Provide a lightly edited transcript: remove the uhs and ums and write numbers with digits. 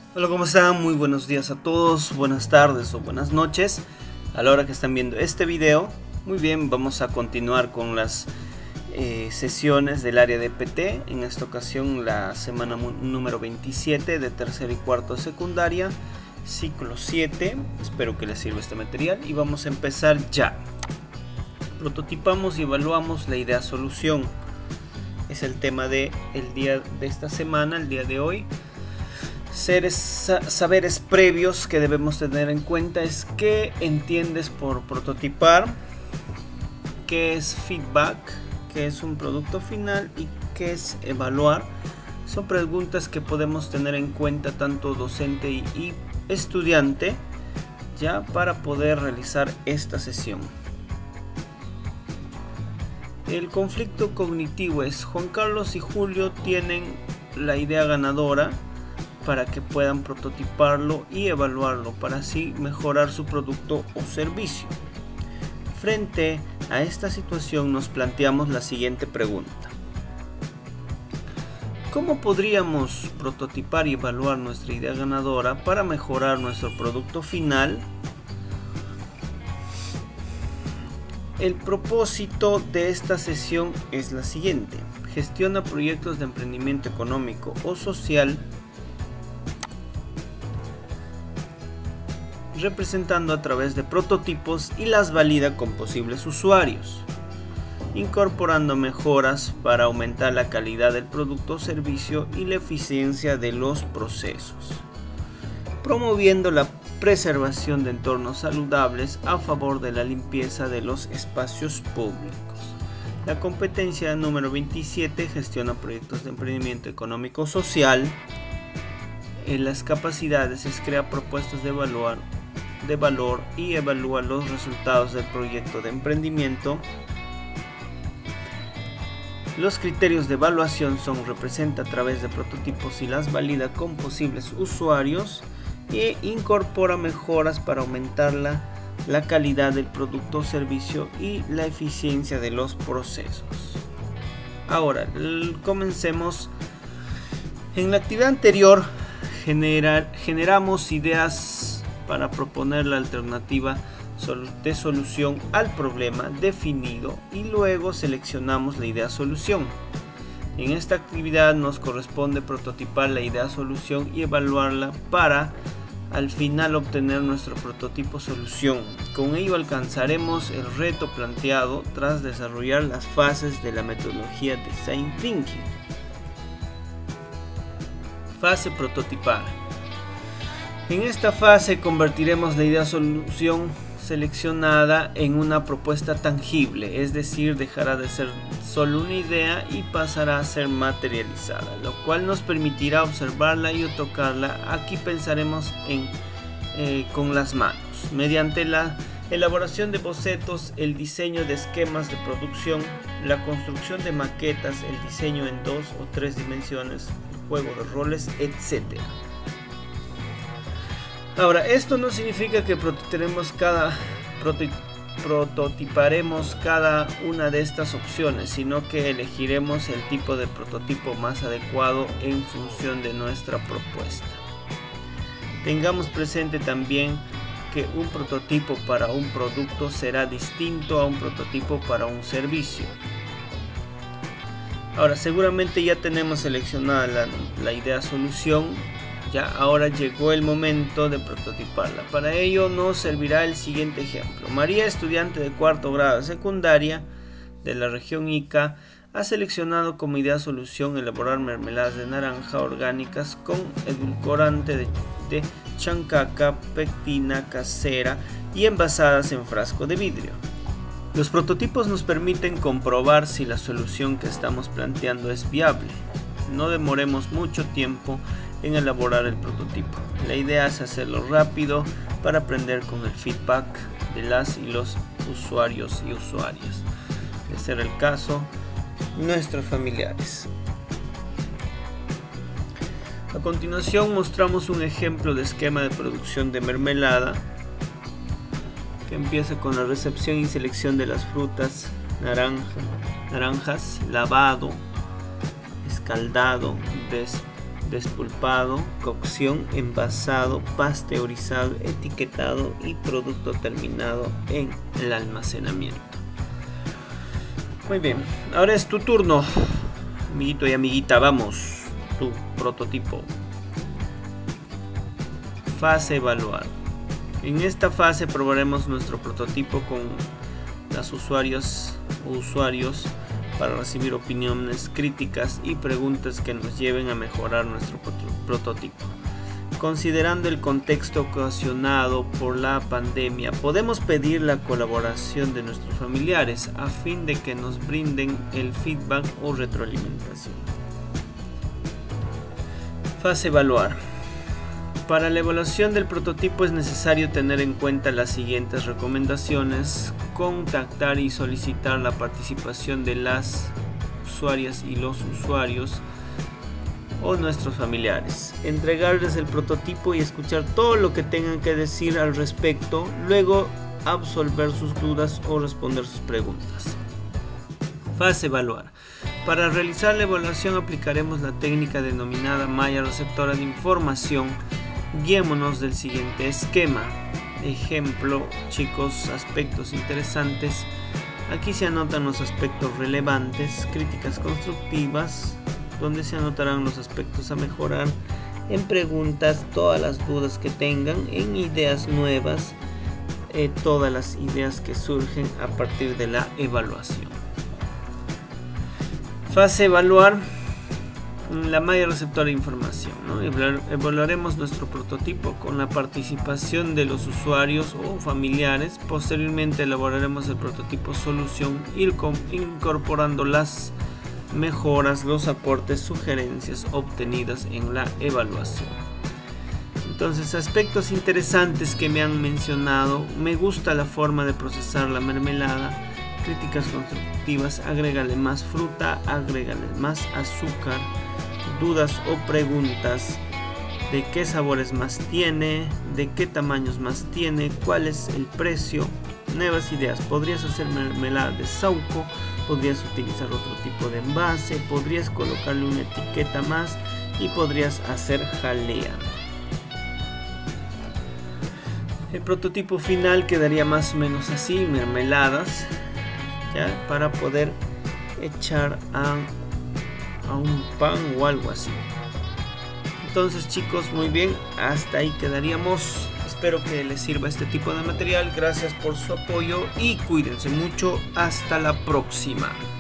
Hola, ¿cómo están? Muy buenos días a todos, buenas tardes o buenas noches a la hora que están viendo este video. Muy bien, vamos a continuar con las sesiones del área de PT. En esta ocasión la semana número 27 de tercero y cuarto de secundaria, ciclo 7. Espero que les sirva este material y vamos a empezar ya. Prototipamos y evaluamos la idea solución. Es el tema de el día de esta semana, el día de hoy. Saberes previos que debemos tener en cuenta es qué entiendes por prototipar, qué es feedback, qué es un producto final y qué es evaluar. Son preguntas que podemos tener en cuenta tanto docente y estudiante ya para poder realizar esta sesión. El conflicto cognitivo es: Juan Carlos y Julio tienen la idea ganadora para que puedan prototiparlo y evaluarlo para así mejorar su producto o servicio. Frente a esta situación nos planteamos la siguiente pregunta: ¿cómo podríamos prototipar y evaluar nuestra idea ganadora para mejorar nuestro producto final? El propósito de esta sesión es la siguiente: gestiona proyectos de emprendimiento económico o social representando a través de prototipos y las valida con posibles usuarios, incorporando mejoras para aumentar la calidad del producto o servicio y la eficiencia de los procesos, promoviendo la preservación de entornos saludables a favor de la limpieza de los espacios públicos. La competencia número 27 gestiona proyectos de emprendimiento económico social. En las capacidades es crear propuestas de valor y evalúa los resultados del proyecto de emprendimiento. Los criterios de evaluación son: representa a través de prototipos y las valida con posibles usuarios e incorpora mejoras para aumentar la calidad del producto o servicio y la eficiencia de los procesos. Ahora, comencemos. En la actividad anterior generamos ideas para proponer la alternativa de solución al problema definido y luego seleccionamos la idea solución. En esta actividad nos corresponde prototipar la idea solución y evaluarla para al final obtener nuestro prototipo solución. Con ello alcanzaremos el reto planteado tras desarrollar las fases de la metodología Design Thinking. Fase prototipar. En esta fase convertiremos la idea solución seleccionada en una propuesta tangible, es decir, dejará de ser solo una idea y pasará a ser materializada, lo cual nos permitirá observarla y tocarla. Aquí pensaremos con las manos, mediante la elaboración de bocetos, el diseño de esquemas de producción, la construcción de maquetas, el diseño en 2 o 3 dimensiones, el juego de roles, etc. Ahora, esto no significa que prototiparemos cada una de estas opciones, sino que elegiremos el tipo de prototipo más adecuado en función de nuestra propuesta. Tengamos presente también que un prototipo para un producto será distinto a un prototipo para un servicio. Ahora, seguramente ya tenemos seleccionada la idea solución. Ya ahora llegó el momento de prototiparla. Para ello nos servirá el siguiente ejemplo. María, estudiante de cuarto grado de secundaria de la región Ica, ha seleccionado como idea solución elaborar mermeladas de naranja orgánicas con edulcorante de chancaca, pectina casera y envasadas en frasco de vidrio. Los prototipos nos permiten comprobar si la solución que estamos planteando es viable. No demoremos mucho tiempo en elaborar el prototipo. La idea es hacerlo rápido para aprender con el feedback de las y los usuarios y usuarias. De ser el caso, nuestros familiares. A continuación mostramos un ejemplo de esquema de producción de mermelada que empieza con la recepción y selección de las frutas, naranjas, lavado, escaldado, despulpado, cocción, envasado, pasteurizado, etiquetado y producto terminado en el almacenamiento. Muy bien, ahora es tu turno, amiguito y amiguita. Vamos, tu prototipo. Fase evaluar. En esta fase probaremos nuestro prototipo con las usuarias o usuarios para recibir opiniones, críticas y preguntas que nos lleven a mejorar nuestro prototipo. Considerando el contexto ocasionado por la pandemia, podemos pedir la colaboración de nuestros familiares a fin de que nos brinden el feedback o retroalimentación. Fase evaluar. Para la evaluación del prototipo es necesario tener en cuenta las siguientes recomendaciones: contactar y solicitar la participación de las usuarias y los usuarios o nuestros familiares, entregarles el prototipo y escuchar todo lo que tengan que decir al respecto, luego absolver sus dudas o responder sus preguntas. Fase evaluar. Para realizar la evaluación aplicaremos la técnica denominada malla receptora de información. Guiémonos del siguiente esquema. Ejemplo, chicos, aspectos interesantes. Aquí se anotan los aspectos relevantes, críticas constructivas, donde se anotarán los aspectos a mejorar, en preguntas todas las dudas que tengan, en ideas nuevas, todas las ideas que surgen a partir de la evaluación. Fase evaluar. La malla receptora de información, ¿no? Evaluaremos nuestro prototipo con la participación de los usuarios o familiares. Posteriormente elaboraremos el prototipo solución, incorporando las mejoras, los aportes, sugerencias obtenidas en la evaluación. Entonces, aspectos interesantes que me han mencionado: me gusta la forma de procesar la mermelada. Críticas constructivas: agrégale más fruta, agrégale más azúcar. Dudas o preguntas: de qué sabores más tiene, de qué tamaños más tiene, cuál es el precio. Nuevas ideas: podrías hacer mermelada de saúco, podrías utilizar otro tipo de envase, podrías colocarle una etiqueta más y podrías hacer jalea. El prototipo final quedaría más o menos así: mermeladas, ¿ya? Para poder echar a un pan o algo así. Entonces, chicos, muy bien, hasta ahí quedaríamos. Espero que les sirva este tipo de material. Gracias por su apoyo y cuídense mucho. Hasta la próxima.